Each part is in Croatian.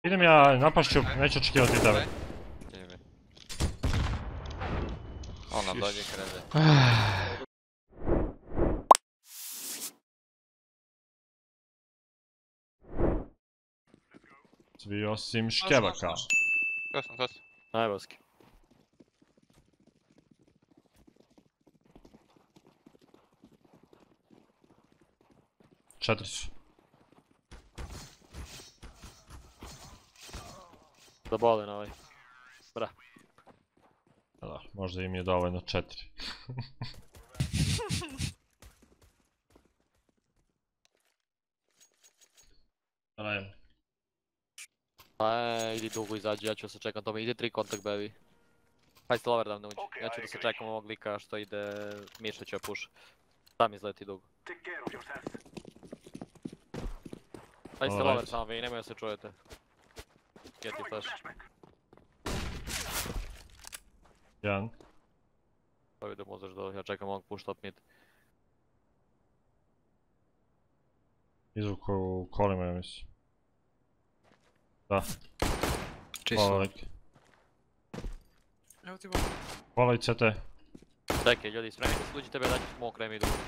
Idem ja, napašću, neću očekivati tebe. Ona dođe krede. Svi osim škebaka. To sam. Najbolski. Četiri su. Zabole na ovaj. Bra. Da, možda im je dovoljno 4. Rajem. Idi dugo izađi, ja ću se čekam tome, ide 3 kontakt baby. Hajde slower da ne uđi, ja ću da se čekam ovog lika što ide Mišlića push. Sam izleti dugo. Hajde slower samo vi, nemoj da se čujete. Geti flash. Jedan. Pa vidim uzeš da ja čekam ovog push top mid. Izvuku u kolima, ja mislim. Da. Čisto. Evo ti bom. Kola i CT. Čekaj ljudi, spremite se, uđi tebe da ću smoke remi dugo.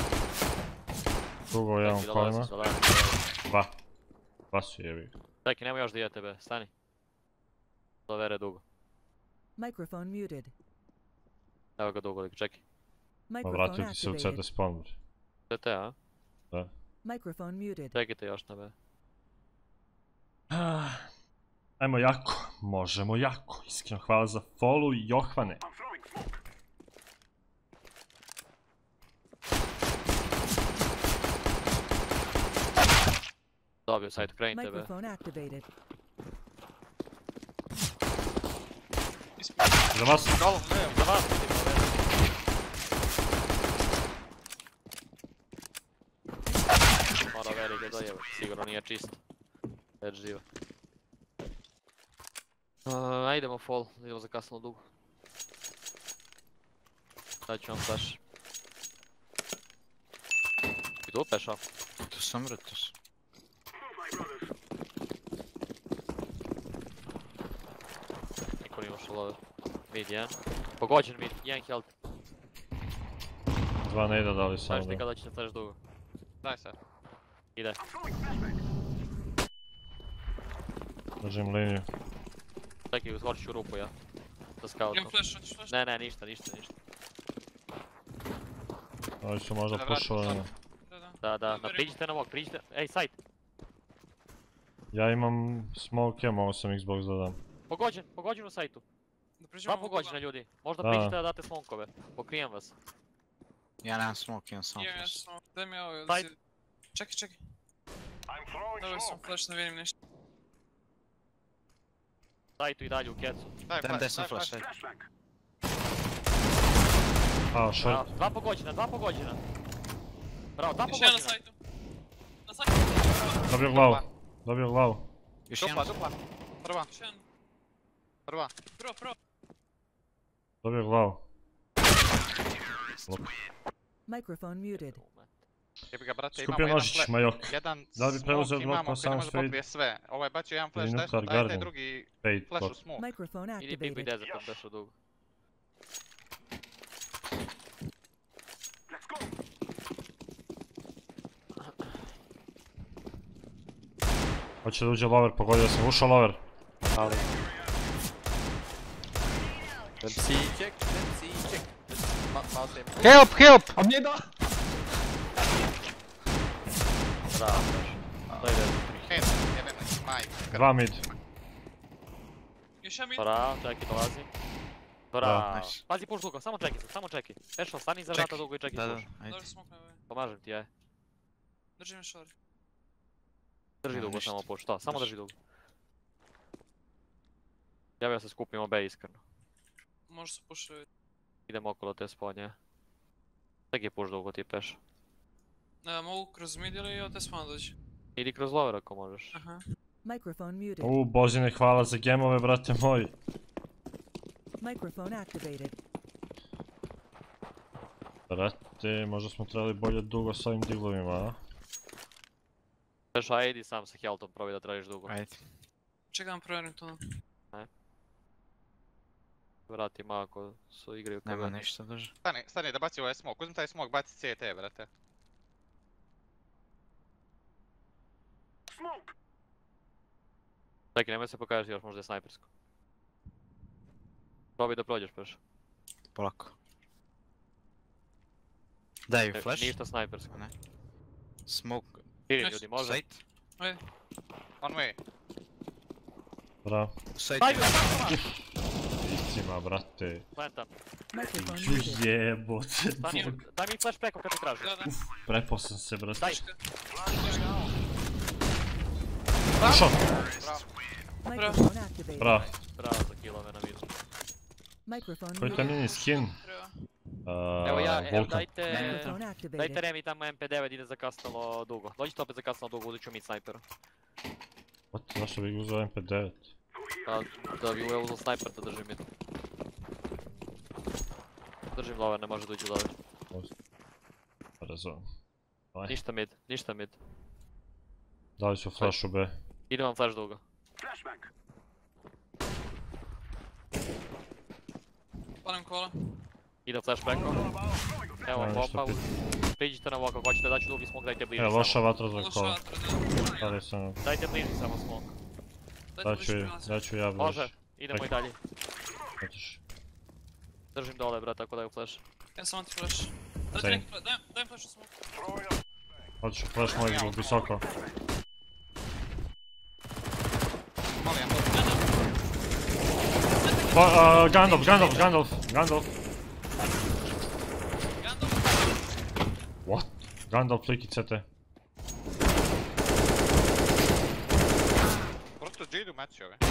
Dugo jedan u kolima. Dva. Dva su jevi. Čekaj, nemoj još da ide tebe, stani. Do vere dugo. Microphone muted. Evo ga dugo lik, čekaj. Ma Microphone vratio ti se u CT activated. spawn. CT, a? Da. Microphone muted. Čekajte još na B. Ajmo jako, možemo jako. Iskreno hvala za follow i Johvane. Dobio side, krenite be. Microphone activated. Za vas? Za vas vidim, mora veri ga dojeva, sigurno nije čist. Već živa. Ajdemo fall, idemo za kasno dugo. Sad ću vam flash. I tu peša? Tu sam Brutus. Niko nije ušao lover. Mid 1. Pogođen mid, 1 health. Dva ne ide dali samo Znaš ti da. kada ćete flash dugo. Daj se. Ide. Držim liniju. Čekaj, uzgoriću u rupu ja. Sa scoutom. Imam flash, hoćeš flash? Ne, ništa. Ovi su možda Da, vrati, pušovani. Da, priđite na mog, priđite. Ej, side! Ja imam smoke, mogu sam Xbox da dam. Pogođen u sajtu. Da priđemo Dva pogođena ljudi. Možda Da. priđite da date smokove. Pokrijem vas. Ja nemam smoke, imam samo Imam ja flash. samo. Daj mi ovo. Daj. Čekaj. Daj sam flash, ne vidim ništa. Sajtu i dalje u kecu. Dajem desno flash, ajde. A, short. Dva pogođena. Bravo, dva Još jedan na pogođena. sajtu. Na sajtu. Dobio glavu. Još Dupla. jedan. Prva. Još jedan. Prva. Prvo. Dobio glavu. Microphone muted. Jebi ga brate, imamo Skupio jedan nožić, flash. Majok. Jedan Da li bi preuzeo smoke blok imamo na koji sam ne može fade? pobije sve. Ovaj je bacio jedan flash Ili desno, Nuclear daje taj Garden. drugi Fade flash u bot. smoke. Microphone Idi Big activated. Desert, on bešu dugo. Hoće da uđe lover, pogodio sam, ušao lover. Ali... MC check. Help! A mnie da! Bravo, to ide. Head, jebem majk. Dva mid. Još jedan mid. Bravo, čekaj, dolazi. Bravo. nice. Pazi push dugo, samo čeki. Pešo, stani iza vrata dugo i čeki Da, push. ajde. Dobro smoke na ovaj. Pomažem ti, aj. Držim još ovaj. Drži Nema dugo ništa. samo push, to, samo drži dugo. Javio se skupimo B iskreno. Može se pušiti. Idemo okolo te spawnje. Čekaj push dugo ti peš. Mogu kroz mid ili od te spawn dođi. Idi kroz lover ako možeš. Aha. Microphone muted. Bozine, hvala za gemove, brate moji. Microphone activated. Brate, možda smo trebali bolje dugo s ovim diglovima, a? Peš, aj idi sam sa healthom, probi da tražiš dugo. Ajde. Čekam provjerim tunel. Vrati ako su igri u Nema KV. ništa drži. Stani da baci ovaj smoke. Uzmi taj smoke, baci CT, brate. Čekaj, nemoj se pokažeš još, možda je snajpersko. Probaj da prođeš preš. Polako. Daju flash. Ništa snajpersko. Ne. Smoke. Širi ljudi, može? Site. Ajde. On way. Bravo. Site. Ajde! Iscima, brate. Planta. Microphone Ju muted. jebote. Daj mi flash preko kad te traži. Da. Prepao sam se, brate. Daj! Ušao! Microphone activated. Bravo. Bravo za killove na miru. Microphone Koji je taj muted. mini skin? Treba. Evo evo Vulkan. dajte... Microphone Dajte activated. Remi tamo MP9 ide zakasnalo dugo. Dođite opet zakasnalo dugo, uzet ću mid snajpera. What? Zašto bih uzeo MP9? Pa da bi uzeo snajper da držim mid. Držim lower, ne može doći lower. Razumem. Aj, Ništa mid. dali su flash u B. Ide vam flash dugo. Palim kola. Ide flash preko. Evo vam Nema ništa bomba. pit. Priđite na ovo ako hoćete da ću drugi smoke, dajte bliži Loša samo. vatra za Loša kola. vatra, da. Stvari sam, Dajte bliži samo smoke. daću ja bliž. Može, idemo i dalje. Hoćeš? Držim dole brate ako daju flash. Ja sam anti-flash. Daj Same. neki flash, dajem flash u smoke. Hoćeš flash moj zbog visoko. Molim. Gandalf. What? Gandalf fliki CT. Prosto G-du mači ove.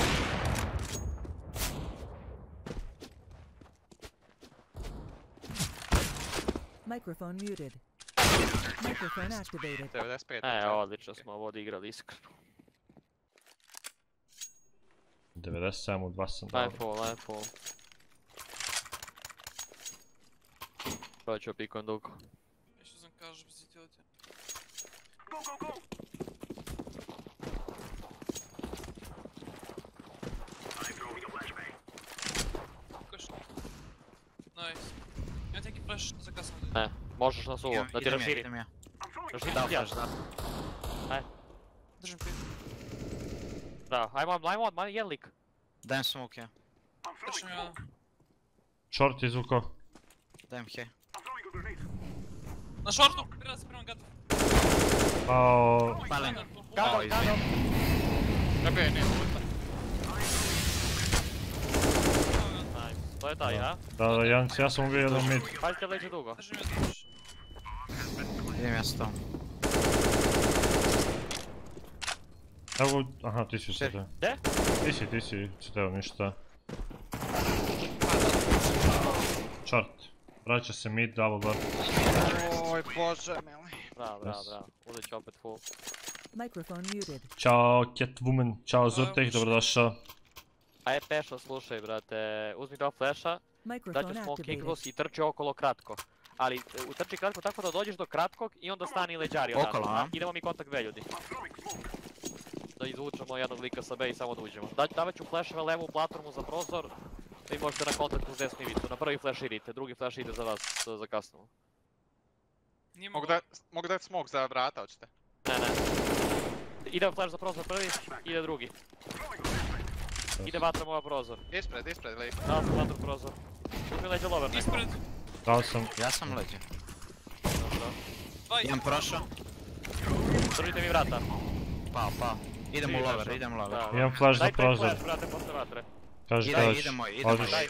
Microphone muted. Microphone activated. 95. Odlično smo ovo odigrali iskreno. 97 u 2 sam dao. Line fall. Prvo ću pikujem dugo. Jeszcze sam kažu bez idiotija. Koš. Nice. Imate neki flash za kasno. Ne, možeš na suvo, da ti raširi. Idem ja. Raširi Da, ti ja. flash, da. Držim pit. Da, ajmo, jedan lik. Dajem smoke ja. Držim ja. Short izvuko. Dajem he. Na shortu! Prila se prema gadu. Pao... Palim. Gandalf. Zabije, nije puta. Nice, to je taj, a? Da, ja sam ubio jedan mid. Pazite leđe dugo. Držim ja flash. Idem ja s tom. Evo, aha, ti si u Sir. CT. Gdje? Ti si CT, ništa. Short. Vraća se mid, double bar. Oj bože mili. Bravo. Uzet ću opet full. Microphone muted. Ćao Catwoman, ćao Zurtek, dobrodošao. Aj Pešo, slušaj brate, uzmi dva flasha, daću Microphone smoke activated. iglus i trči okolo kratko. Ali utrči kratko tako da dođeš do kratkog i onda stani leđari Okolo, odatle. a? Idemo mi kontakt B ljudi. Da izvučemo jednog lika sa B i samo da uđemo. Davat ću flashove levo u platformu za prozor. Vi možete na kontaktu s desnu ivicu. Na prvi flash idite, drugi flash ide za vas za kasno. Nije Mogu dat smoke za vrata, hoćete? Ne. Ide flash za prozor prvi, ide drugi. Ide vatra mova prozor. Ispred, lik. Dao sam vatru prozor. Uzmi leđe lover neko. Ispred. Dao sam... Ja sam leđe. Dobro. Jedan prošao. Držite mi vrata. Pao. Idem u Svi lower, flashovi. idem u lower. Da. Imam flash za Daj taj prozor. flash, brate, posle vatre. Kaži Idemo, šta hoćeš. idemo. Hoćeš. Daj.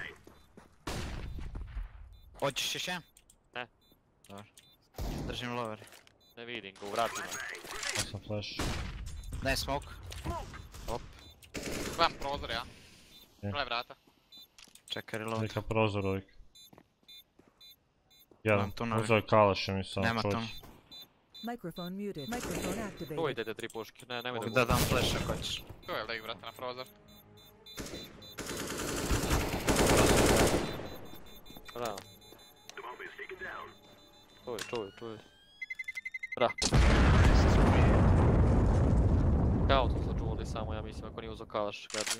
Hoćeš još jedan? Ne. Dobro. Držim lower. Ne vidim ga, u vratima. Dao sam flash. Dajem smoke. Gledam prozor, ja. Je. Gledaj vrata. Čekaj reload. Neka prozor uvijek. Imam Jedan, tunel. uzeo je kalaš mi sam Nema čovjek. tom. Microphone muted. Microphone Tu activated. idete tri puške, ne, nemoj da Mogu gubiš. da dam flash ako hoćeš. Tu je lik, brate, na prozor. Bravo. Čuj. Bravo. Kao to su čuli samo, ja mislim, ako nije uzo kalaš Guardian.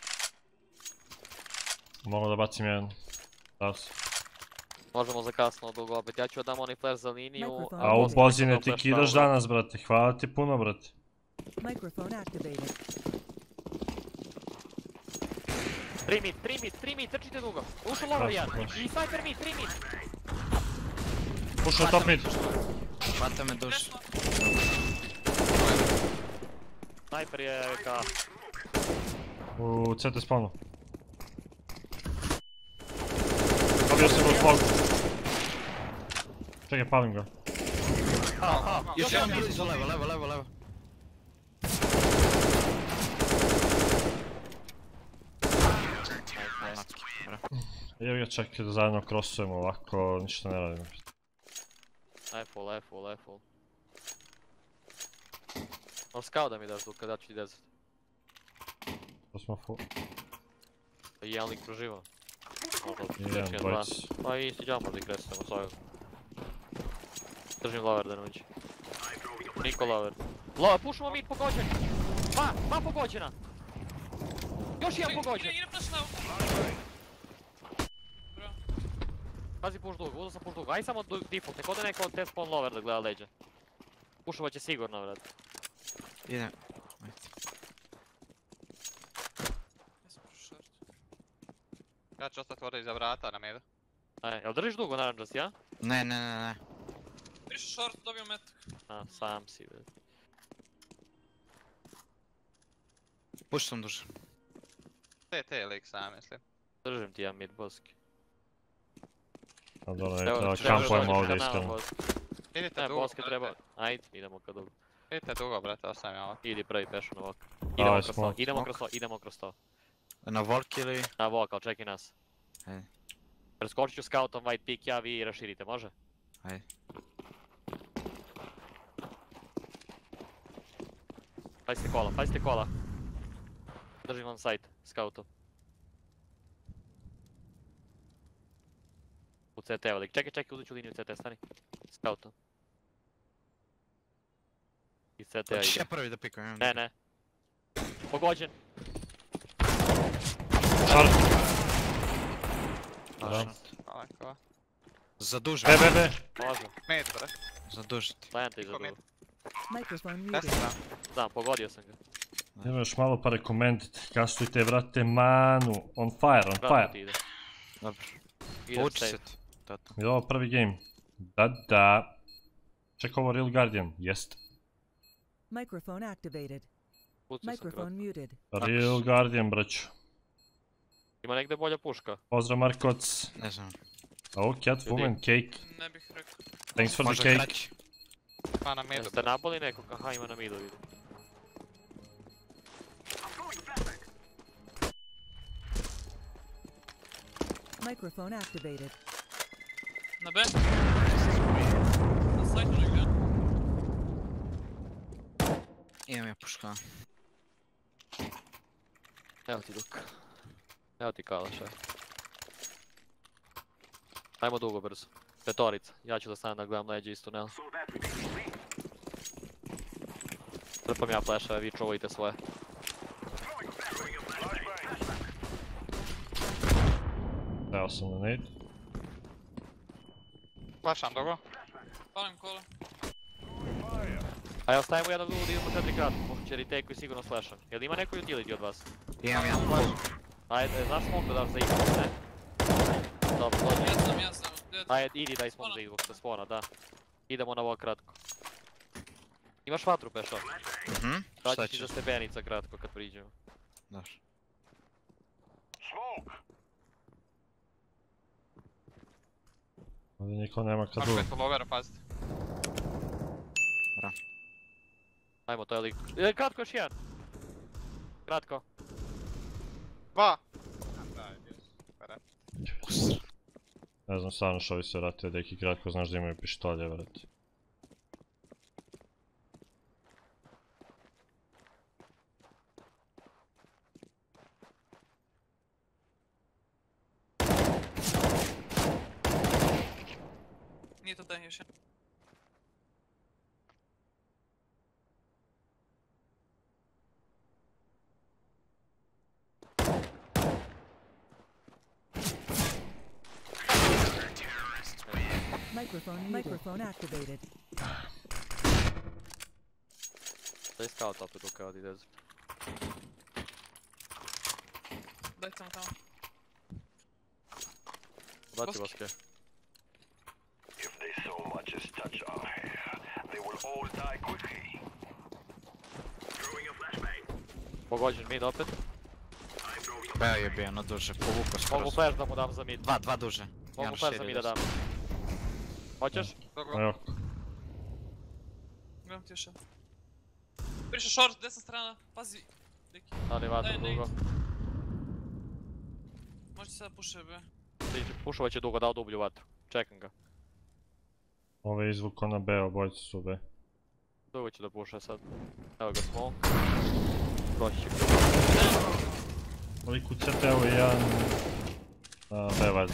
Mogu da bacim jedan. Da se. Možemo za kasno dugo opet, ja ću dam onaj flash za liniju. Mikrofon. A u poslije pozine neko ti flash kidaš pravo. danas, brate. Hvala ti puno, brate. Microphone activated. 3 mid, trčite dugo. Ušao lower jedan. I sniper mid, 3 mid. Pušao top mid. Hvata me duš. Desno. Sniper je ka... U CT spawnu. Dobio sam ga u smogu. Čekaj, palim ga. Još jedan blizu, levo. Evo ga, čekaj da zajedno crossujemo ovako, ništa ne radimo. Full. Možeš scout da mi daš dok kada ću ti deseti. To smo full. Pa i jedan lik proživao. Jedan, dvojica. Pa i isti jumper da ih resetamo svojeg. Držim lower da ne uđe. Niko lower. Pušamo mid pogođen! Dva pogođena! Još jedan pogođen! Idem flash now. Bro. Pazi push dug, uzao sam push dug. Aj samo default, nek ode neko od te spawn lower da gleda leđa. Pušovat će sigurno, vrat. Idem. Ja sam pušao short. Ja ću ostati ovdje iza vrata na midu. Aj, jel držiš dugo naranđast, ja? Ne. Prišao short, dobio metak. A, sam si, vrat. Puš sam duže. TT je lik sam, mislim. Držim ti ja mid boski. A dobro, ne kampujemo ovdje iskreno. Idite Ne, dugo, boske treba... brate. Ajde, idemo ka dugo. Idite dugo, brate, ostavim ja ovo. Idi prvi pešon ovako. Daj, smoke. Idemo kroz to. Na volk ili... Na walk, ali čekaj nas. Ajde. Preskočit ću scoutom white pick, ja vi raširite, može? Ajde. Pazite kola. Držim vam site, scoutom. U CT evo lik, čekaj, uzet ću liniju CT, stani. Scoutom. Iz CT-a Hoćeš ide. ja prvi da pikujem? Ne. Pogođen. Short. Ovako. Zaduži. B. Može, Mid, brate. Zaduži ti. stajante iza Niko dugo. Microphone muted. Desno sam. Znam, pogodio sam ga. Idemo još malo pa rekomendit. Kastujte, brate, manu. On fire. Vratno ti ide. Dobro. Idem Pouči safe. se ti. Toto. Je ovo prvi game? Da. Čekaj ovo Real Guardian. Jest. Microphone activated. Pucao sam Microphone kratko. muted. Real Guardian, braću. Ima negdje bolja puška. Pozdrav Markoc. Ne znam. Oh, Catwoman, cake. Ne bih rekao. Thanks for the Možda cake. kraći. Pa na midu, Jeste brate. naboli nekog? Aha, ima na midu vidim. Microphone activated. Na B. Na sajtu negdje. Imam ja puška. Evo ti duk. Evo ti kalaš, aj. Ajmo dugo brzo. Petorica. Ja ću da stanem da gledam leđe iz tunela. Trpam ja flashove, vi čuvajte svoje. Dao sam na nade. Flašam dugo. Palim kola. A ja ostavimo jednog dugo da idemo 4 kratko, pošto će retake-u i sigurno slasham. Jel ima neko utility od vas? Imam ja flash. Ajde, znaš smoke da daš za Xbox, ne? Dobro, dođi. Ja sam. Ajde, idi daj smoke za Xbox, sa spawna, da. Idemo na ovo kratko. Imaš vatru, Pešo? Šta Daću ti ćeš? za stebenica kratko kad priđemo. Dobro. Ovdje niko nema kad Možeš biti u loveru, pazite. Ajmo, to je lik. Kratko još jedan. Kratko. Dva! Ne znam stvarno što ovi se vratio, deki kratko znaš da imaju pištolje, vrati. Nije to taj još jedan. Microphone activated. Daj scout opet u kao desert. Daj tamo tamo. Baci Boski. Boske. If they so much as touch our hair, they will all die quickly. Throwing a flashbang. Pogođen mid opet. I'm throwing a Beo je bio na duže, povukao skoro. Mogu flash da mu dam za mid. Dva duže. Mogu flash za mid da dam. Hoćeš? Dobro. Evo, Gledam ti još jedan. Prišao short, desna strana, pazi. Deki. Ali vatru Daj, ne dugo. Možda sada puše be. Pušovat će dugo, dao dublju vatru. Čekam ga. ovo je izvuko na B, obojci su B. Dugo će da puša sad. Evo ga smoke. Proći će. Ovi kucate, evo je jedan B valjda.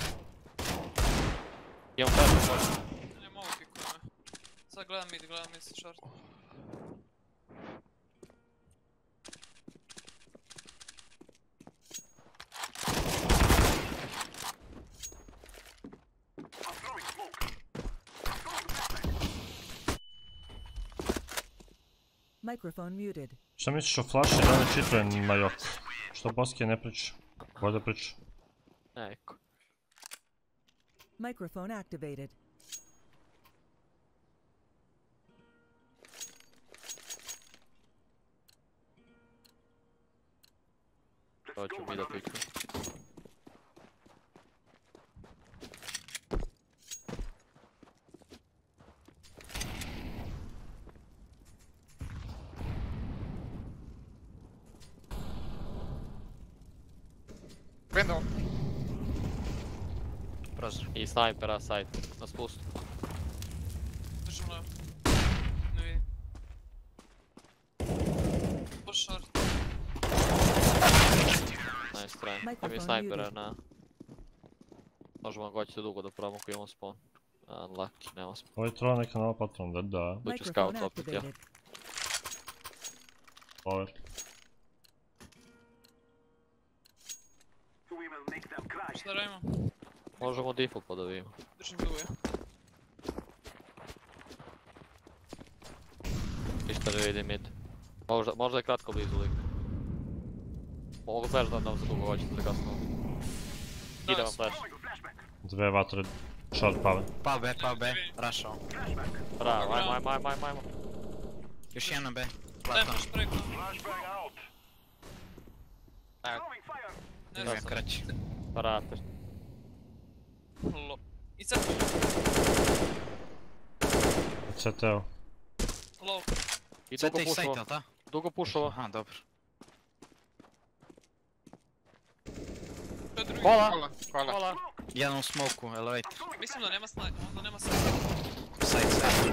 Imam flash. Ne mogu pikuje me. Sad gledam mid sa short. Microphone muted. Šta misliš o flaši da ne čituje Majok? Što Boski ne priča? Bolje priča. Neko. Microphone activated. To ću mi da piknu. Window. Prozor. I snajpera side. Na spustu. Držim levo. Ne vidim. Push short. Nice try. Microphone Imam i snajpera muted. na... Možemo goći dugo da probamo ako imamo spawn. Unlucky, nema spawn. Ovo je trova neka nova patron, da. Tu ću Microphone scout opet, ja. activated. Power. We will make them cry. Šta radimo? Možemo default pa da vidimo. Držim dugo ja. Ništa ne vidim mid. Možda je kratko blizu lik. Mogu flash da dam za dugo hoćete da kasno. Ide vam flash. Dve vatre, short pale. Pao B, rašao. Bravo, ajmo. Još jedan B. Dajem Platon. push preko. Flashbang out. Evo. Throwing fire. Ne Idem znam. kraći. Parate. I sad CT evo. low. I Sve dugo te ih sajte, pušova. jel ta? Dugo pušova. Aha, dobro. To je drugi. Kola! Kola. Jedan u smoku, elevate. Mislim da nema snaj, onda nema snaj. Side.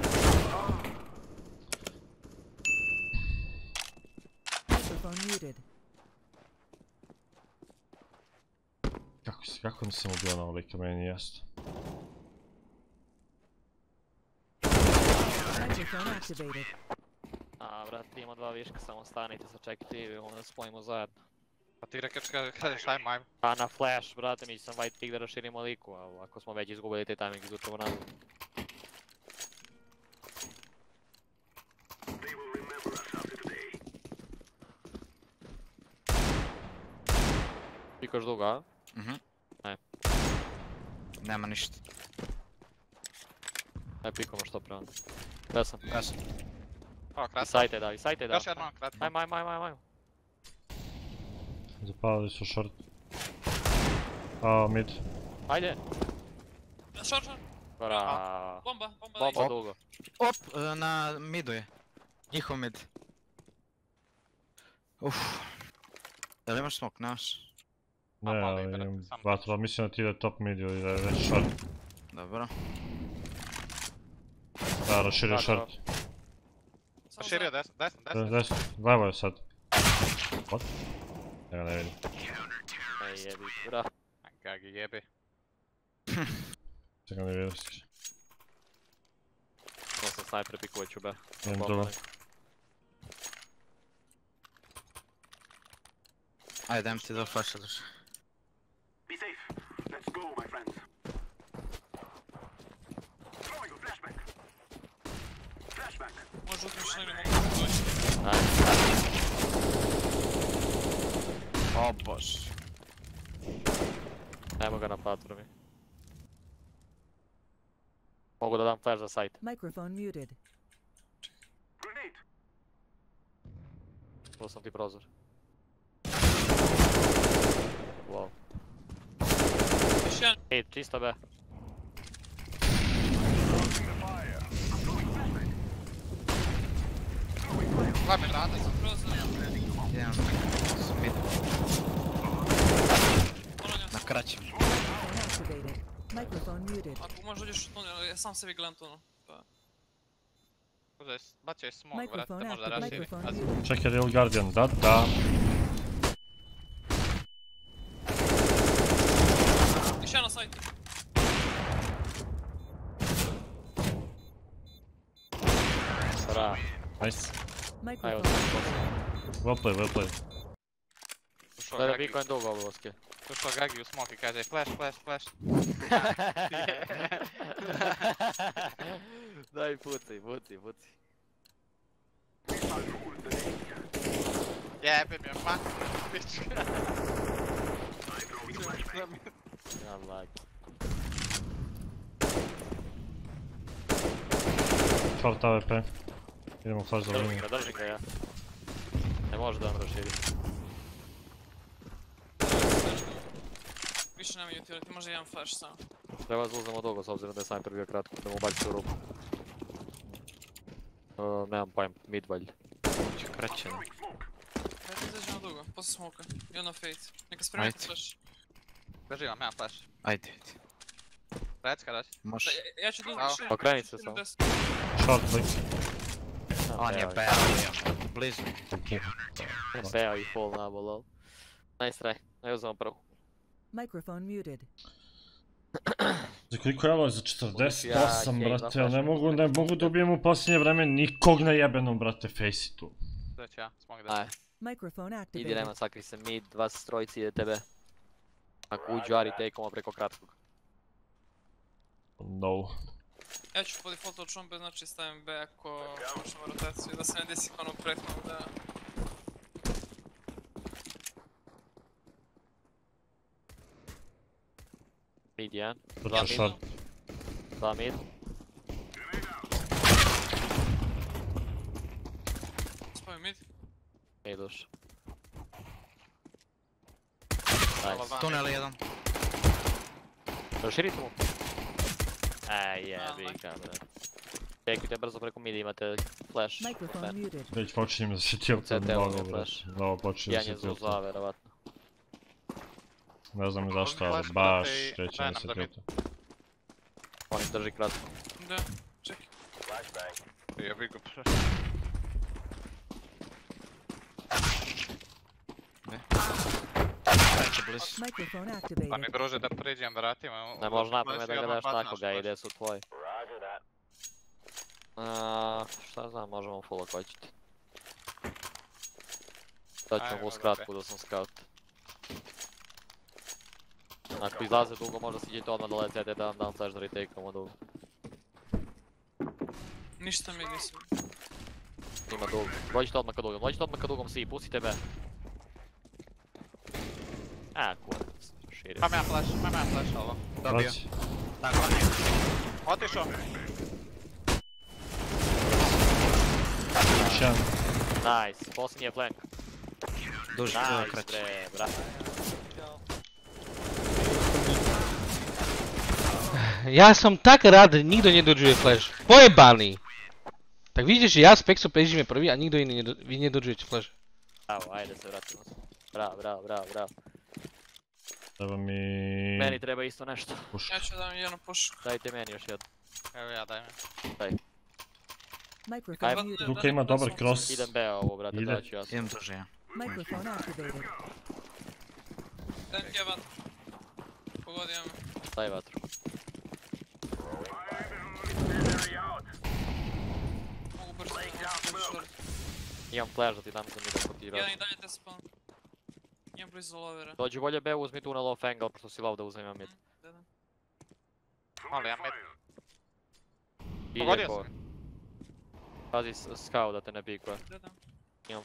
Microphone muted. Kako nisam ubio na ovlika, meni jest. Microphone activated. A, brate, ima dva viška, samo stanite, sačekajte i onda da spojimo zajedno. Pa ti rekao kažeš ajmo. Pa na flash, brate, mi sam white pick da raširimo liku, a ako smo već izgubili taj timing, izvučemo nazad. They will remember us after today. Pikaš dugo, a? Mhm. Aj. Nema ništa. Aj pikamo što pre onda. Gdje sam? O, I kratko. sajte da. Još jednom kratko. Ajmo. Zapalili su short. A, mid. Ajde. Short. Bravo. Bomba. Bomba dugo. Op, na midu je. Njihov mid. Uff. Da li imaš smok, nemaš? Ne, malo ali je, brate, imam samo vatru, ali mislim da ti ide top mid ili da je već short. Dobro. Da, raširio Tako. short. Širio desno. Desno, levo je sad. What? Ja ga ne vidim. Ej, jebi, bra. Gagi jebi. Ja ga ne vidim. To sam snajper pikovat ću be. Idem drugo. Ajde, dajem ti do flasha duše. Be safe. Let's go, my friends. Može uzmiš ili mogu doći. O bož. Nemo ga na platformi. Mogu da dam flash za site. Microphone muted. Čuo sam ti prozor. Wow. Još jedan. Ej, čisto B. Dva mi vrata. Prozor. Jedan. Su mid. Ono Na kraćem. Microphone activated. Microphone muted. Ako možeš uđeš u tunel, ja sam sebi gledam tunel. Pa... Bacio je smog, vrate, Microphone možda activated. raširi. Microphone muted. Čekaj, Real Guardian, da. Još jedan na sajtu. Bra. Nice. Ajmo Microphone se Well play. Ušao Gleda Gagi, Biko dugo ovo oske. ušao Gagi u smog i kaže flash. Daj puci. Jebe mi je mak, pička. Ja lag. Short AWP. Idemo flash za liniju. Držim ga ja. Ne može da vam raširi. Više nema utility, može jedan flash samo. Treba zauzemo dugo s obzirom da je sniper bio kratko, da mu baci u ruku. Nemam pojem, mid valjda. Kraće. Hajde izađemo dugo, posle smoka. I onda fade. Neka spremite Ajde. flash. Drži vam, ja flash. Ajde. Recka daći. Može. Ja ću dugo Au. više. Okrenit se samo. Short click. On je beo. Blizu. Beo i full nabo, lol. Nice try, ne uzmemo prvu. Microphone muted. Za koliko je ovo? Za 48, Ja, brate, ja ne mogu da ubijem u posljednje vreme nikog na jebenom, brate, face tu. Doći ja, smog da. Aj, Microphone idi activated. nema, sakri se mid, dva strojici ide tebe. Ako uđu Ari, take-oma preko kratkog. No. Ja ću po defaultu od šombe, znači stavim B ako počnemo rotaciju, da se ne desi kao ono prethodno da... Mid 1, Brate, short. 2 mid. Spavim mid. Mid uš. Hvala Nice. vam. Tunel jedan. Proširite mu. Jebi ga, brate. Čekajte brzo preko mid, imate flash. Microphone muted. Već počinjem da se tiltam CT mnogo, je brate. flash. No, počinjem da Jedan je se tiltam. zuzla, verovatno. Ne znam ni zašto, ali Flash, baš brate, i krećem da se Venom tiltam. On im drži kratko. Da, čekaj. Jebi ga. Kraće blizu. Microphone Pa mi activated. druže da priđem vratima. Ne može napamet da ga daš tako ga ide su tvoji. Šta znam, možemo full ako hoćete. Daću Ajmo, mu dobro. skratku da sam scout. Ako izlaze dugo možda siđete odmah dole CT da vam dam flash da retake-om dugo. Ništa mi nisam. Ima dugo. Dođite odmah ka dugom svi, pustite me. Kurac, širi. Imam ja flash, ovo. Dobio. Brate, Tako on je. Otišao. još jedan. Nice, posljednji je flank. Duži, Nice kraće. bre, brate. Ja sam tak rad, nikdo nie dodżuje flash. Pojebany! Tak widzisz, że ja z Pexu pređime prvi, a nikdo inny vi nie dodžujete flash. Bravo, ajde se vratimo. Bravo. Treba mi... Meni treba isto nešto. push. Ja ću da vam jednu pušku. Dajte meni još jedno. Evo ja, daj mi. Microphone Ajmo. muted. Luka ima dobar cross. Idem B ovo, brate, Ide. daću ja sam. Idem duže ja. Microphone activated. Dajem ti ja vatru. Pogodio me. Daj vatru. Mogu brzo da short. Imam flash da ti dam za mida ako ti Jedan radi. i dalje te spawn. Imam blizu lovera. Dođi bolje B, uzmi tunel off angle, pošto si low da uzmem mid. Da. Mali, ja mid. Ide Pogodio ko... sam. Pazi scout da te ne pikuje. Da. Imam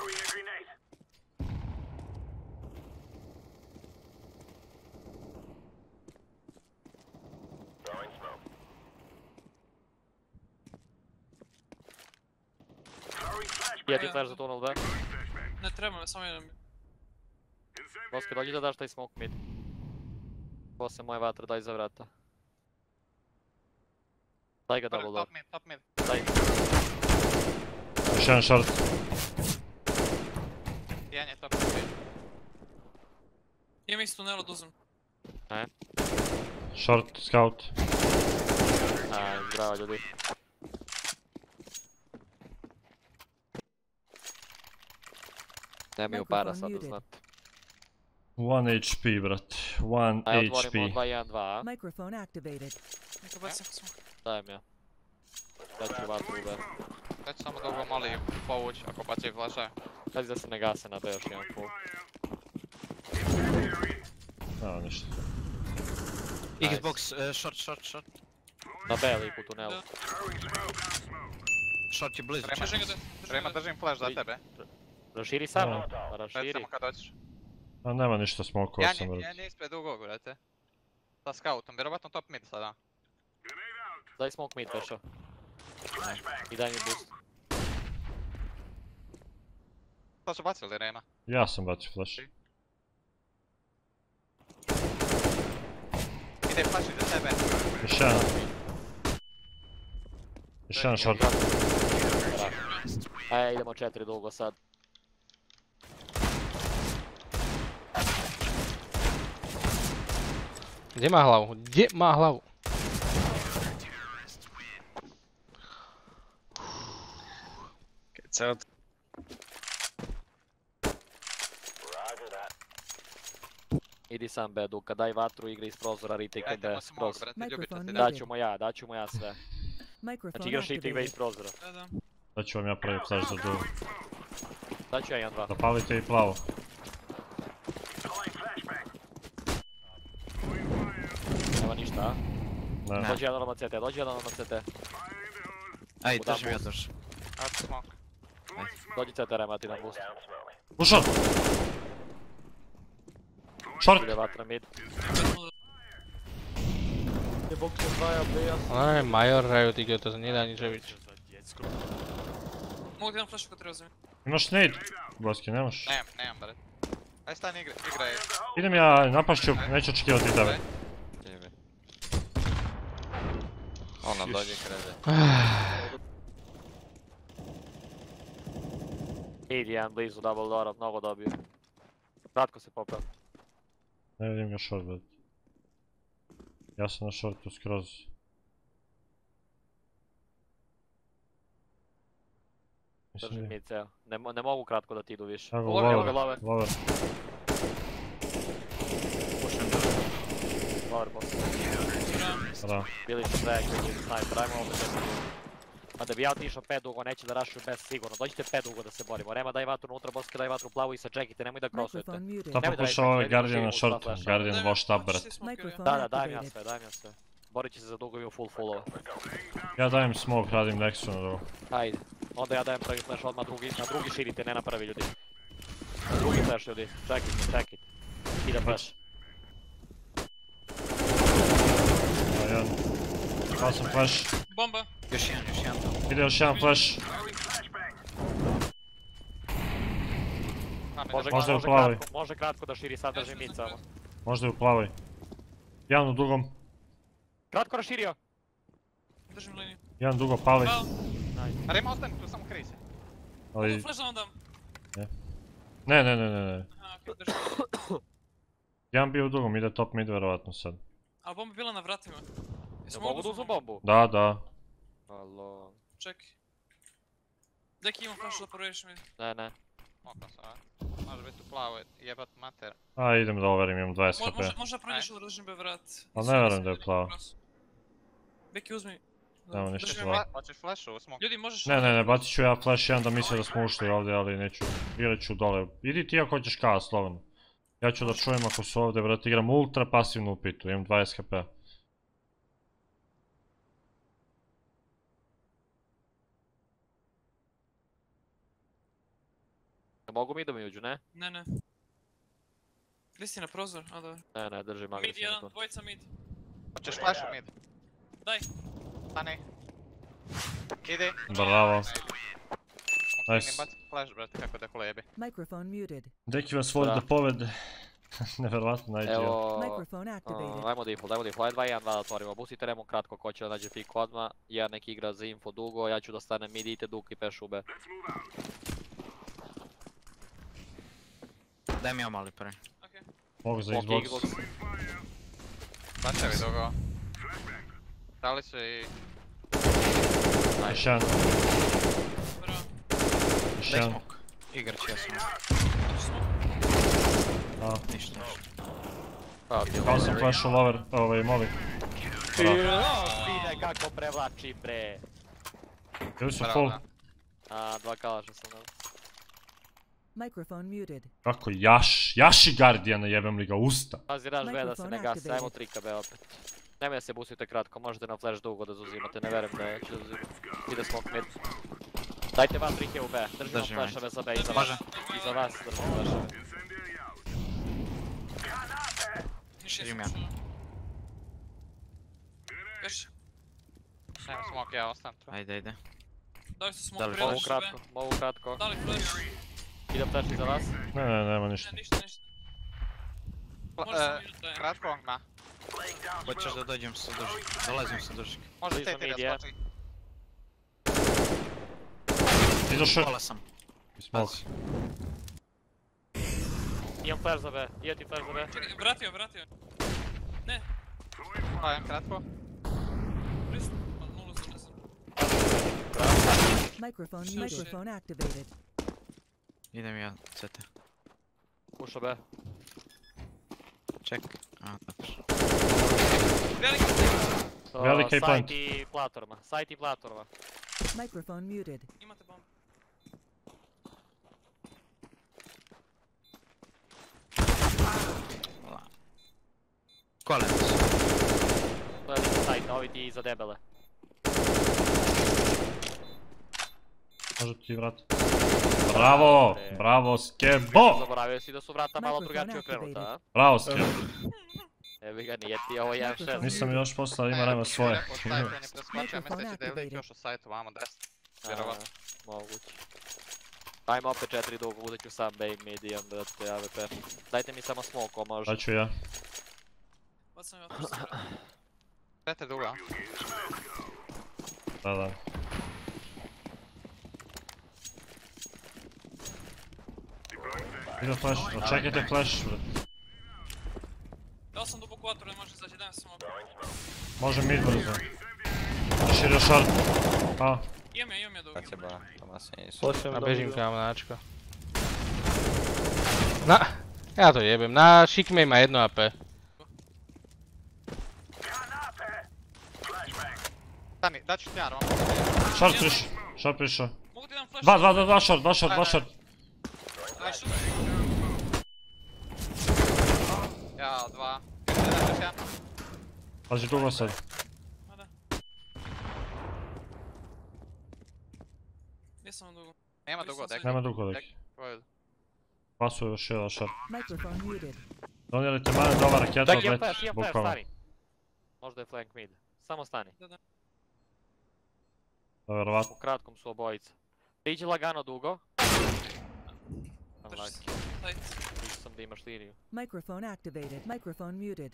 flash.Ije ti flash za tunel B. Ne treba me, samo jedan. Boske, dođi da daš taj smoke mid. Poslije moje vatre, daj za vrata. Daj ga double door. Top mid. Daj. Još jedan short. Jedan je top mid. Imam isto tunel od uzem. Short, scout. Aj, zdravo ljudi. Nemaju para sad da znate. 1 HP, brat. 1 Aj, otvorimo HP. 2-1-2, a? Microphone activated. Neka bacim smo. Dajem ja. Daću vatru u B. Sad ću samo dugo moli povući ako baci flashe. Pazi da se ne gase na B još jedan full. Evo ništa. Xbox, short. Na B lik u tunelu. Da. Short je blizu. Držim ga Rema, držim flash za tebe. Raširi sam, Da. pa Reci raširi. samo kad dođeš. A nema ništa smokova sam, brat. Jedan je ispred dugog, brate. Sa scoutom, vjerovatno top mid sada. Daj smoke mid Beša. I daj mi boost. Šta su bacili Rema? Ja sam bacio flash. Ide flash iza tebe. Još jedan. Još jedan short. Aj, idemo 4 dugo sad. Gdje ima glavu? Gdje ima glavu? Idi sam B, Duka, daj vatru, igri iz prozora, retake B, Dajte smoke, skroz. brate, ljubitelj Microphone ti muted. Daću mu ja sve. Microphone Znači igraš retake B iz activated. prozora. Da. Da ću vam ja pravi flash za drugu. Daću ja 1-2. Zapalite i plavo. Nema ništa, a? Ne. Dođi jedan na CT, dođi jedan na CT. Aj, Udam držim ja boost. došao. Evo ti smoke. Dođi CT, Rema, ti dam boost. U short! Short! Ide vatra mid. Aj, major, Riot idiota, za Nida Nižević. Mogu ti jedan flash ako treba uzem. Imaš nade? Boski, nemaš? Nemam, brate. Aj stani igra je. Idem ja, napašću, neću očekivati tebe. Ona dođe krede. Mid jedan blizu double door, mnogo dobio. Kratko se popeo. Ne vidim ga short, brat. Ja sam na shortu skroz. Držim mid ceo. Ne mogu kratko da ti idu više. Evo ga, Lower, lower, lower. lower. Lower boss. Da. Bili su track, bili su sniper, ajmo ovdje 10 ljudi. Ma da bi ja otišao 5 dugo, neće da rašuju bez sigurno. Dođite 5 dugo da se borimo. Rema daj vatru unutra, Boske daj vatru plavu i sa jackite, nemoj da crossujete. Microphone muted. Da Nemoj da pokušao radite, ovaj idemo Guardian na živimo, shortu. šta flash. Guardian wash up, brat. Microphone Da, dajem ja activated. sve. Borit će se za dugo i u fullova. Ja dajem smoke, radim Nexu na drugu. Ajde. Onda ja dajem prvi flash odmah na drugi širite, ne na prvi ljudi. Na drugi flash ljudi, check it. Ide flash. Da, jedan. Dao sam flash. Bomba. Još jedan tu. Ide još jedan flash. Možda je u plavoj. Može kratko da širi, sad drži mid samo. Možda je u plavoj. Jedan u dugom. Kratko raširio! Držim liniju. Jedan dugo pali. Pao. Rema ostani tu, samo krizi. Ali... Flash da vam dam. Ne. Aha, okej, držim. Jedan bio u dugom, ide top mid verovatno sad. A bomba je bila na vratima. Jel mogu da uzmu bombu? Da. Alo... Čekaj. Deki imam flash da proriš mi. Ne. Okno sam, može biti u plavoj, jebat mater. A idem da overim, imam 20 HP. Može da prođeš ili držim be vrat. Pa ne vjerujem da je plavo. Beki uzmi. Nemo ništa Držim plavo. Hoćeš flashu u smoke? Ljudi možeš... Ne, bacit ću ja flash jedan da misle da smo ušli ovdje, ali neću. Igrat ću dole. Idi ti ako hoćeš K, slobodno. Ja ću da čujem ako su ovdje, brat, igram ultra pasivnu u pitu, imam 20 HP. mogu mi da mi uđu, ne? Ne. Gdje si na prozor? A dobro. Ne, držim Mid agresivno jedan, to. dvojica mid. Hoćeš flash u mid? Daj. Stani. Idi. Bravo. Nice. Nice. Baci flash, brate, kako da kulebi. Microphone muted. Deki vas voli da povede. Neverovatno najđe. Evo... Microphone activated. Ajmo default, ajde 2-1-2 da otvorimo. Bustite Remon kratko, ko će da nađe pik odmah. Jedan neki igra za info dugo, ja ću da stanem mid, idite dug i peš u B. Daj mi omali prvi. Okej. Mogu za Moki Xbox. Bačevi dugo. Dali su i... Još jedan, Bravo. još Daj jedan. smok. Igrat ću ja sam. Hoćeš smoke? A, Ništa. Pa, ti Kao sam flash u lover, movi. Bravo. Vide kako prevlači bre. Ili su Bravo, full. da. A, 2 kalaša sam dao. Microphone muted. Kako jaši Guardiana, jebem li ga usta. Pazi, raš B da se Microphone ne gasi, ajmo activated. 3 B opet. Nemoj da se boostujete kratko, možete na flash dugo da zauzimate, ne verujem da će zauzimati. Ide smoke mid. Dajte van 3 u B, držimo Držim, flashove za B i za vas. Može. I za vas držimo flashove. Niš Idem nisam ja. čuo. Peš. Nema smoke, ja ostam tu. Ajde. Dali su Da li smoke Mogu prije kratko, mogu kratko. Dali flash. Ide flash i za vas. Ne, nema ništa. Ne, ništa. Možeš sam minut dajem. Kratko ma. Hoćeš da dođem sa dužik. Dolazim sa dužik. Može Blizu CT da mid je. skoči. Izašao. Pola sam. Smoke. Imam flash za B, ide ti flash za B. Čekaj, vratio. Dajem kratko. Pristup, nulu sam, ne znam. Microphone Sure. microphone activated. Idem ja CT. Pušo B. Ček. A, dobro. Veliki stek. Velika i point. Sajt i platorma. Microphone muted. Imate bombu. Kolen. To je sajt, a ovi ti iza debele. Može ti vrat. Bravo! Bravo Skebo! Zaboravio si da su vrata malo drugačije okrenuta, a? Bravo Skebo. Evi ga, nije ti ovo 1-6. Nisam još poslao, ima nema svoje. U sajtu je ne preskočio, ja mislim da će deliti još u sajtu, vamo 10. Vjerovatno. Moguće. Ajmo opet 4 dugo, uzet ću sam B i mid i onda te AWP. Dajte mi samo smoke, ko može. Sad ću ja. Bacam ja tu sada. Dajte duga. Da. Ide flash, čekajte flash. Dao sam dubok vatru, ne može izaći, dajem smoke. Može mid brzo. Širio short. A, Imam ja dugo. A bežim kamo načko. Na, ja to jebem, na šikme ima jedno AP. Stani, daću ti jarom. short prišao. Mogu ti dam flash? Dva short. Flash. Ja, 2. Još jedan. Pazi dugo sad. Ma da. Gdje sam dugo? Nema dugo, dek. Nema dugo deki. Pasu je još jedan short. Microphone muted. Donijeli te mane dobar raketa Tak, od imam let, flash, bukvalno. stani. Možda je flank mid. Samo stani. Da, verovatno. U kratkom su obojica. Iđi lagano dugo. Drži se. Unlucky. Tight. Vidio sam da imaš liniju. Microphone activated. Microphone muted.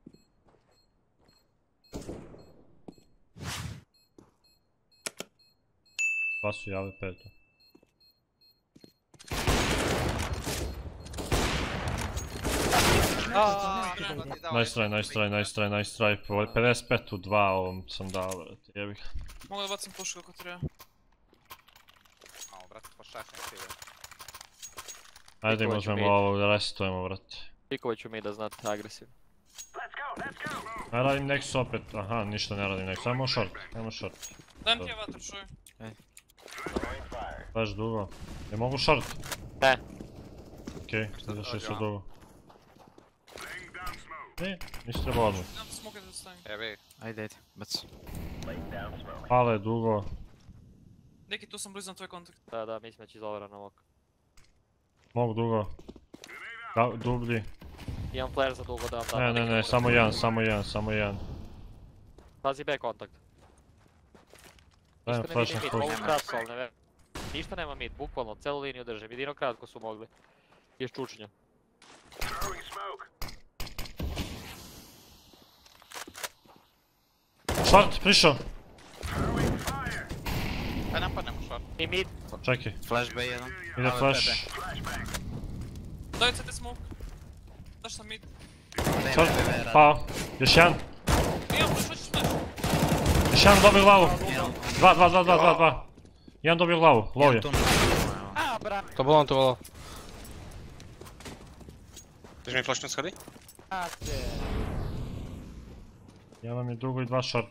Dva su jave peto. Microphone activated. Nice try. 55 u 2 ovom sam dao, brate, jebi ga. Mogu da bacim pušku ako treba. Malo, brate, pošašem sigurno. Ajde im Pikovaću uzmemo mid. ovo, da restujemo, brate. Pikovat ću mi da znate agresivno. Ne radim Nexus opet, aha, ništa ne radim Nexus, ajmo short. Dajem ti ja vatru, čuj. Baš dugo. Ne mogu short? Ne. Okej, izašli su dugo. Ne, nisi trebao odmah. Nemam smoke da stavim. Evi. Ajde, baci. Pale dugo. Neki, tu sam blizu na tvoj kontakt. Da, mislim da će izoveran ovog. Mogu dugo. Da, dublji. Imam flare za dugo da vam dam. Ne, samo jedan. Pazi B kontakt. Dajem Ništa ne flash vidim na mid, spust. mogu kratko, ali ne ve. Ništa nema mid, bukvalno, celu liniju držim, jedino kratko su mogli. Iz čučnja. Short, prišao. Aj napadnemo short. I mid, Čekaj, Flash B1. ide flash. Daj CT smoke. Daš sam mid. Short, pao. Još jedan. Imam flash, hoćeš flash? Još jedan dobio glavu. Dva. Jedan dobio glavu, low je. a bra, To volalo. Drži mi flash na schodi. brate. Jedan je dugo i dva short.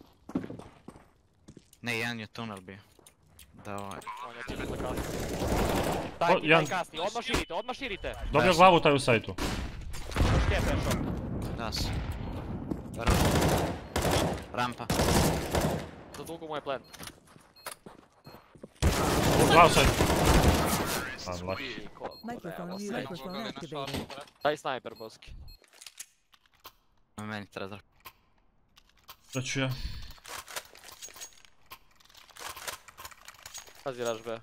Ne, jedan je tunel bio. Da ovaj. On je time zakasnio. Daj ti, jedan. daj kasni, odmah širite. Dobio glavu taj u sajtu. Ške prešao. Das. Rampa. Za dugo mu je plant. Glavu sajtu. Unlucky. I ko, Microphone evo, muted. sve. Microphone Na activated. shortu, brate. Daj sniper, boski. Meni treba da... Da ću ja. Pazi raž B.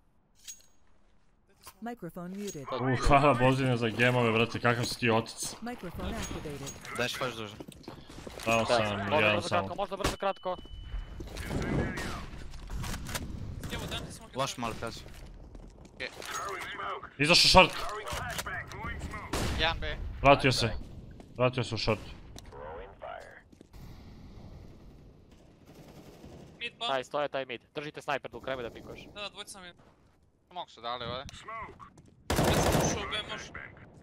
Microphone muted. Hvala Bozine za gemove, brate, kakav si ti otac. Microphone activated. Daješ flash duže. Dao sam jedan samo. Možda brzo kratko. Evo, dajem ti smoke. Loš mali pazi. Izašao short. Jedan B. Vratio se u short. Mid bomb. Nice, to je taj mid. Držite sniper dok nemoj da pikuješ. Da, dvojica mid. Smoke su dali ovdje. Ja sam ušao u B, može.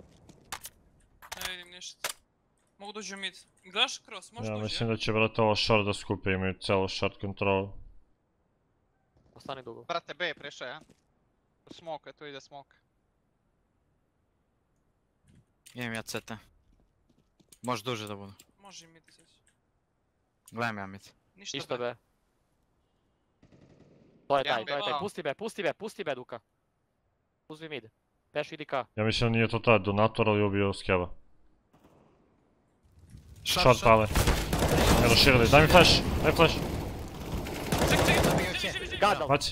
Ne vidim ništa. Mogu dođu mid. Gledaš cross, može Ja dođi, mislim da će, brate, ovo short da skupe, imaju celu short kontrolu. Ostani dugo. Brate, B je prešao jedan. U smoke, tu ide smoke. Imam ja CT. Može duže da budu. Može i mid izaći. Gledam ja mid. Ništa B. To je taj, Jedan to je taj. B. Pusti B, Duka. Uzmi mid. Peš idi K. Ja mislim da nije to taj donator, ali je ubio skeba. Short pale. Evo širili, daj mi flash, Čekaj, Gadal. baci.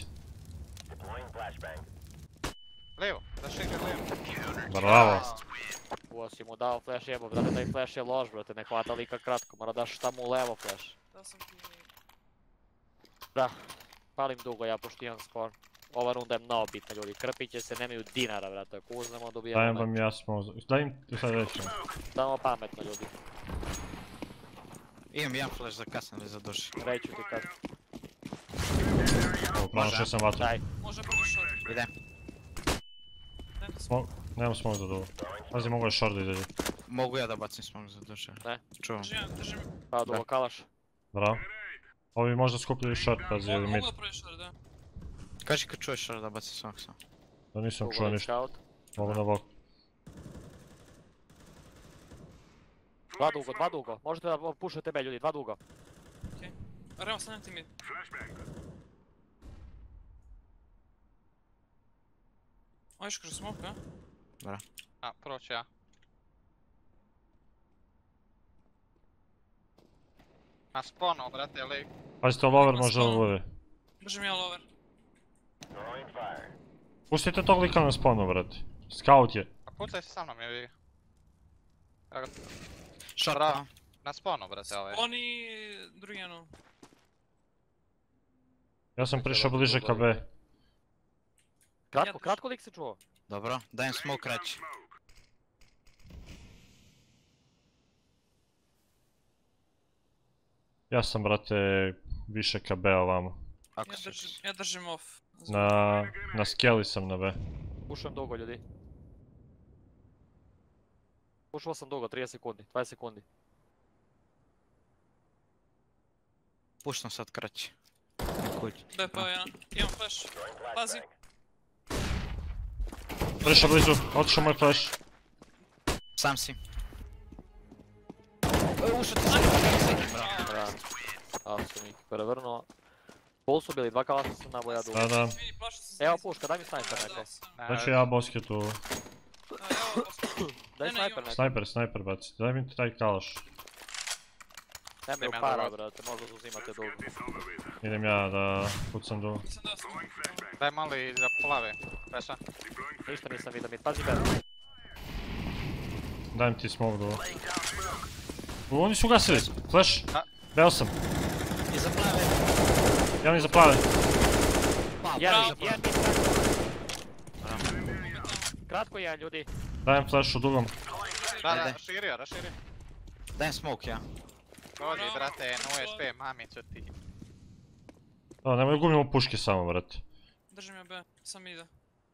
Lijevo, da širi lijevo. Bravo. Uo si mu dao flash jebo, brate, taj flash je loš, brate, ne hvata lika kratko, mora daš šta mu levo flash. da sam ti... Da, palim dugo ja pošto imam skor. Ova runda je mnogo bitna ljudi, krpit će se, nemaju dinara, brate, ako uzmemo dobijemo Dajem meč. vam ja smo... Daj im sad reći. Samo pametno ljudi, Imam jedan flash za kasno ili za duše. reću ti kad. Pronašao sam vatru. Daj, Može prvi short. Ide. Dajem ti smoke. Nemam smoke za dugo. Pazi, mogu je short da ide. Mogu ja da bacim smog za duše. Ne. Čuvam. Držim. pa dugo kalaš. Bravo. Ovi možda skupljaju short, pazi, ili mid. Mogu da prvi short, da. Kaži kad čuješ da bacim smog sam. Da nisam Dugo čuo je ništa. scout. Mogu na bok. Dva dugo, možete da pušete B ljudi, dva dugo. Remo, stavljam ti mid. Možeš kroz smoke, a? A, proći ja. Na sponu, brate, lik. Pazite, lover Na može da sponu. bude. Držim ja lower. Pustite tog lika na sponu, brate. Scout je. A pucaj se sa mnom, je vi. Evo ga, Short Bravo. pa. na sponu, brate, ovaj. Oni drugi jedno. Ja sam prišao bliže ka B. Kratko lik se čuo. Dobro, dajem smog kraći. Ja sam, brate, više ka B ovamo. Ako se... Ja držim off. Na skeli sam na B. Pušujem dugo ljudi. Pušao sam dugo, 30 sekundi, 20 sekundi. Puštam sad kraći. B pa jedan. Imam flash. Pazi. Prišao blizu, otišao moj flash. Sam si. Ušao ti Bravo. Ali sam ih prevrnuo. Pol su bili, dva kalasa su na boja dugo. Da. Vidi, plašio sam se. Evo puška, daj mi snajper neko. Znači ja boske tu. Evo, Daj Ne, snajper imam. neko. Sniper baci. Daj mi taj kalaš. Nemaju Nema para, dobro. brate, možda uzimate dugo. Idem ja da pucam dugo. Sam da sam. Daj malo iza plave. Peša. Ništa nisam vidio mid, pazi bed. Dajem ti smoke dugo. Oni su ugasili. Flash. A. Beo sam. Iza plave. Jedan iza plave. Jedan iza plave. mid, kratko jedan ljudi. Dajem flash u dugom. Da, Ajde. raširio. Dajem smoke ja. Dođi, brate, no USP, mamicu ti. Da, nemoj gubimo puške samo, brate. Držim ja B, sam ide.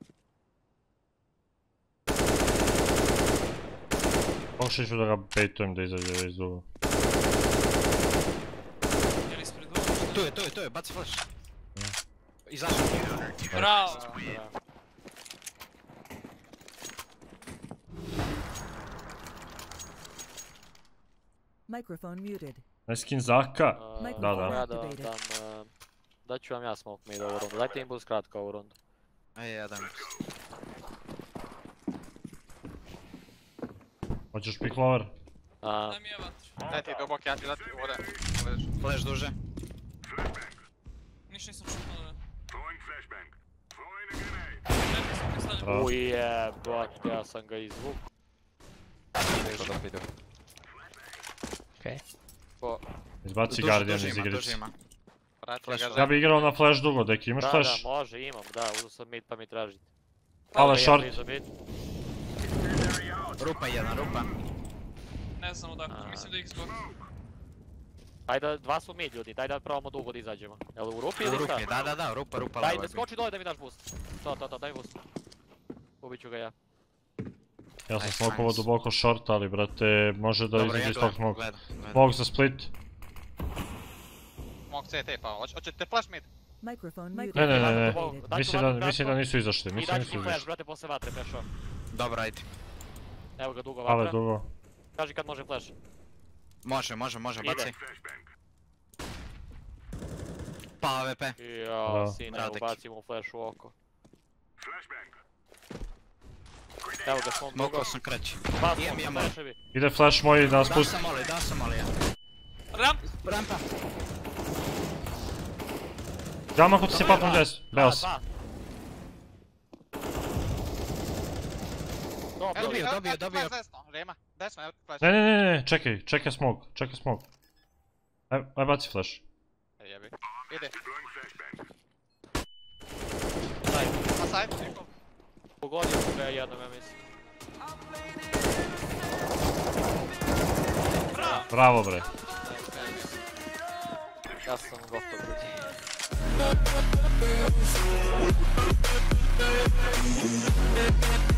Pokušat ću da ga baitujem da izađe iz dugo. Jel ispred dvoje? Tu je, baci flash. Izašao. Bravo! Microphone muted. Ne skin Zaka. Da. Daću vam ja smoke mid ovu rundu, dajte impuls kratko ovu rundu. Ajde, ja dajem. Hoćeš pick lower? Daj mi je vatr. Daj ti dubok, ja ću dati ovdje. Flash duže. Ništa nisam šutno da. Čekaj sam ti stavljam. Bravo. Ujebot, ja sam ga izvuk. Okej. Izbaci Duže, Guardian duže iz ima, igrice. duže ima. Vrati Flash. ga Ja bi igrao na flash dugo, deki imaš Da, flash? može, imam, da, uzeo sam mid pa mi tražite. Pala Jedan short. blizu mid. Rupa jedan, rupa. Ne znam odakle, A. mislim da je Xbox. Ajde, dva su mid ljudi, daj da probamo dugo da izađemo. Jel u rupi U ili šta? rupi, da, rupa Daj, levo da je. skoči dole da mi daš boost. To, daj boost. Ubit ću ga ja. Ja sam Nice, smokovo nice. duboko short, ali brate, može da Dobro, izađe ja iz tog gledam, smoke. gledam. Smoke za split. Mog CT pa, hoćete flash mid? Microphone Ne, muted. ne. Daj Mislim da nisu izašli, I mislim da daj nisu ti flash, izašli. brate, posle vatre pešao. Dobro, ajde. Evo ga dugo Pale vatra. dugo. Kaži kad može flash. Može, Ide. baci. Pa AWP. Jao, Bravo. sine, Bravo, deki. ubacim mu flash u oko. Evo ga smoke dugo. Mokao sam kraći. Dva Imam, smoke, imam. flashevi. Ide flash moj da Da spust. sam moli ja. Ramp! Rampa. Gamma kod se papom des. Beo sam. Dobio. Desno, Rema, desno, evo flash. Ne, čekaj smoke. Aj baci flash. Jebi. Ide. Side. Na side, Niko. Pogodio sam ga jednom, ja mislim. Bravo bre. Ja sam gotov, ljudi.